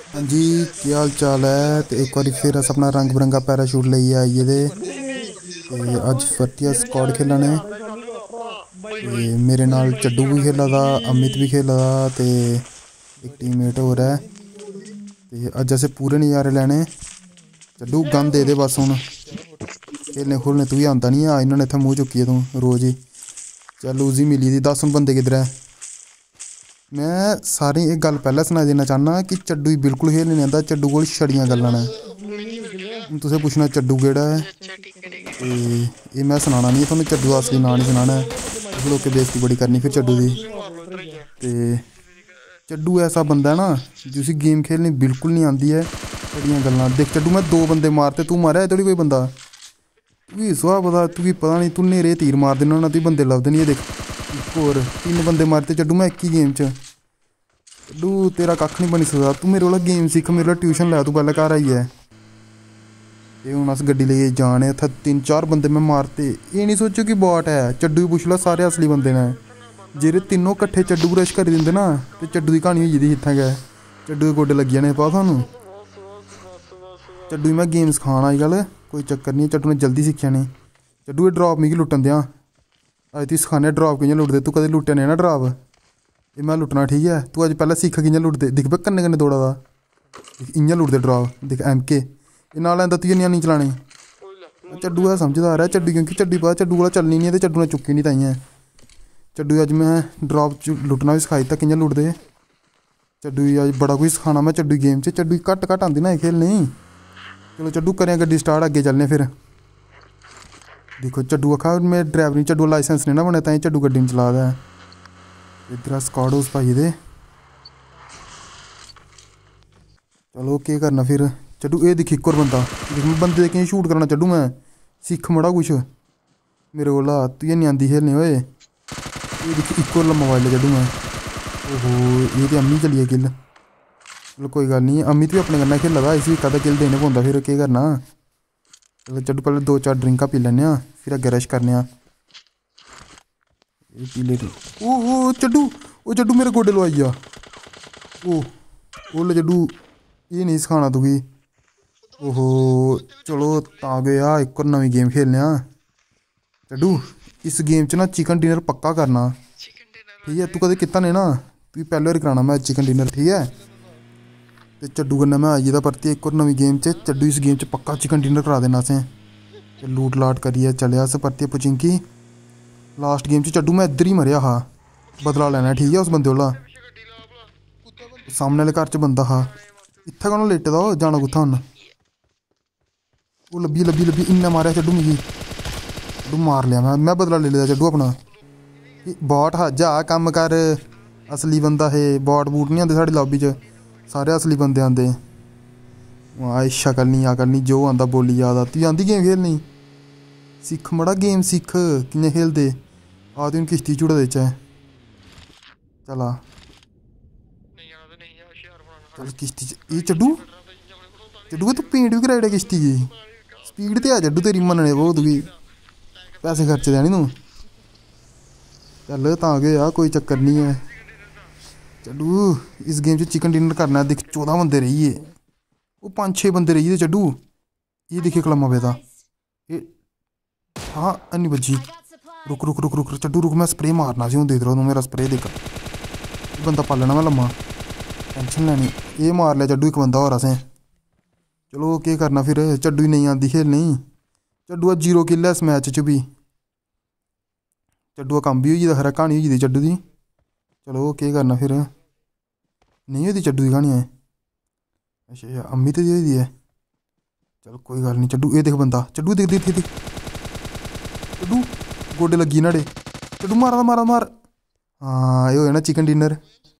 हाँ जी, की हाल चाल है। तो एक बार फिर अस अपना रंग बिरंगा पैराशूट लेइयै आई गेदे ते अज्ज परतियै स्क्वाड खेला ने। ते मेरे नाल चड्डू भी खेला दा, अमित भी खेला दा ते एक टीममेट होर है। ते अज्ज असें पूरे नज़ारे लैने। चड्डू गंद दे बस हून खेलने खूलने तुगी आंदा नहीं है। इन्होंने इत्थै मूंह चुक्कियै तूं रोज़ ही चल उसी मिली दी। दस हून बंदे किद्धर है। मैं सारें एक गल पैह्लें सनाई देना चाह्न्ना कि चड्डू गी बिल्कुल खेलने नहीं आंदा। चड्डू कोल छड़ियां गल्लां न। हून तुसें पुच्छना चड्डू केह्ड़ा है ते एह् मैं सनाना नहीं, थुआनूं चड्डू दा असली नांऽ नहीं सनाना है। तुसें लोकें बेइज्जती बड़ी करनी फिर चड्डू दी। ते चड्डू ऐसा बंदा है ना जिसी गेम खेलनी बिल्कुल नहीं आंदी है। छड़ियां गल्लां देख चड्डू, मैं 2 बंदे मारते, तू मारेआ थोड़ी कोई बंदा। तुगी सुहा पता नहीं, तू न्हेरे तीर मार देना होना, तुगी बंदे लभदे नहीं। देख इक होर 3 बंदे मारते चड्डू मैं एक ही गेम च। चड्डू तेरा कक्ख नहीं बनी सकदा। तू मेरे कोला गेम सिक्ख, मेरे कोला ट्यूशन लै तू पैह्लें घर आइयै। ते हून अस गड्डी लेइयै जा ने। उत्थै 3-4 बंदे मैं मारते। एह् नहीं सोचो कि बॉट है। चड्डू गी पुच्छ लो, सारे असली बंदे न। जेह्ड़े तिन्नों कट्ठे चड्डू गी रश करी दिंदे ना ते चड्डू दी क्हानी होई गेदी इत्थै गै। चड्डू दे गोड्डे लग्गी जाने, पता थुहानूं। चड्डू गी मैं गेम सखाना अज्जकल, कोई चक्कर नहीं। चड्डू ने जल्दी सिक्खी जानी। चड्डू एह् ड्राप मिगी लुट्टन देआं। अज्ज तुगी सखाने ड्राप कि'यां लुट्टदे। तू कदें लुट्टेआ नेईं ना ड्राप, एह् मैं लुट्टना ठीक है। तू अज्ज पैह्लें सिक्ख कि'यां लुट्टदे। दिक्ख भाई कन्नै कन्नै दौड़ा दा, इ'यां लुट्टदे ड्राप। दिक्ख MK एह् नाल आंदा तुगी नियानी चलाने। चड्डू है समझदार है। चड्डू क्योंकि चड्डू पता चड्डू कोला चलनी नहीं है ते चड्डू ने चुक्की नहीं ताइयें। चड्डू गी अज्ज मैं ड्राप च लुट्टना बी सखाई दित्ता कि'यां लुट्टदे। चड्डू गी अज्ज बड़ा कुछ सखाना मैं। चड्डू गेम च चड्डू गी घट्ट आंदी ना खेलने। चलो चड्डू करें गड्डी स्टार्ट, अग्गे चलने फिर। दिक्खो चड्डू आखा मैं ड्राइवरी, चड्डू लाइसेंस नहीं ना बने ताईं चड्डू गड्डी नहीं चला दा है। इद्धर अस स्क्वाड हाउस पाई गेदे। चलो केह् करना फिर। चड्डू एह् दिक्खी इक होर बंदा, दिक्ख बंदे कि'यां शूट करना। चड्डू मैं सिक्ख मड़ा कुछ मेरे कोला, तुगी नहीं आंदी खेलने होए। एह् दिक्खी इक होर लम्मा पाई लेआ चड्डू मैं। ओहो एह् ते अम्मी चली गेआ किल। चलो कोई गल्ल नहीं, अमित बी अपने कन्नै खेला दा, इसी इक अद्धा किल देना पौंदा फिर केह् करना। चलो चड्डू पैह्लें 2-4 ड्रिंकां पी लैन्ने आं फिर अग्गें रश करने आं। एह् पी ले ओहो चड्डू, ओह् चड्डू मेरे गोड्डे लोआई गेआ। ओह् ले चड्डू एह् नहीं सखाना तुगी। ओहो चलो तां गया, इक होर नमीं गेम खेलने आं। चड्डू इस गेम च ना चिकन डिनर पक्का करना ठीक है। तू कदें कीता नहीं ना, तुगी पैह्ली बारी कराना मैं चिकन डिनर ठीक है। ते चड्डू कन्नै मैं आई गेदा परतियै इक होर नमीं गेम च। चड्डू इस गेम च पक्का चिकन डिनर करा देना असें। ते लूट लाट करियै चले अस परतियै पुचिंकी। लास्ट गेम च चड्डू मैं इद्धर ही मरेआ हा, बदला लैना ठीक है उस बंदे कोला। सामने आह्ले घर च बंदा हा, इत्थै कौन लेटे दा, ओह् जाना कुत्थै उन्न। ओह् लब्भी इन्नै मारेआ चड्डू मिगी। चड्डू मार लिया मैं बदला ले लेदा चड्डू अपना। बॉट हा जा कम्म कर, असली बंदा हे। बॉट बूट नहीं आंदे साढ़ी लॉबी च, सारे असली बंदे आंदे। आए शक्ल नहीं अकल नहीं, जो आंदा बोली जा दा। तुगी आंदी गेम खेलनी, सिक्ख मड़ा गेम सिक्ख कि'यां खेलदे। आ तूं किश्ती झुड़ा देचै चला चल किश्ती च। एह् चड्डू तू पेंट बी कराई ओड़ेआ किश्ती गी। स्पीड ते है चड्डू तेरी, मन्नने पौग तुगी, पैसे खर्चे दे नी तूं। चल तां गै आ, कोई चक्कर नहीं है। चड्डू इस गेम च चिकन डिनर करना। दिक्ख 14 बंदे रेही गे, ओह् 5-6 बंदे रेही गेदे चड्डू। एह् दिक्खी कलम्मा पेदा। एह् हाँ हैनी बज्जी। रुक चड्डू रुक, मैं स्प्रे मारना सी हून। देख रहा तूं मेरा स्प्रे दिक्ख, बंदा पा लैना मैं लम्मा, टेंशन लैनी। एह् मार लिया चड्डू इक बंदा होर असें। चलो केह् करना फिर, चड्डू गी नहीं आंदी खेलनी। चड्डू दा 0 किल है इस मैच च भी। चड्डू दा कम्म बी होई गेदा, खरै क्हानी होई गेदी चड्डू दी। चलो केह् करना फिर, नहीं होई दी चड्डू दी क्हानी। अच्छा अम्मी ते दी होई दी ऐ। चलो कोई गल्ल नहीं। चड्डू एह् दिक्ख बंदा, चड्डू दिक्ख चड्डू गोड्डे लग्गी न्हाड़े। चड्डू मार हाँ एह् होया ना चिकन डिनर।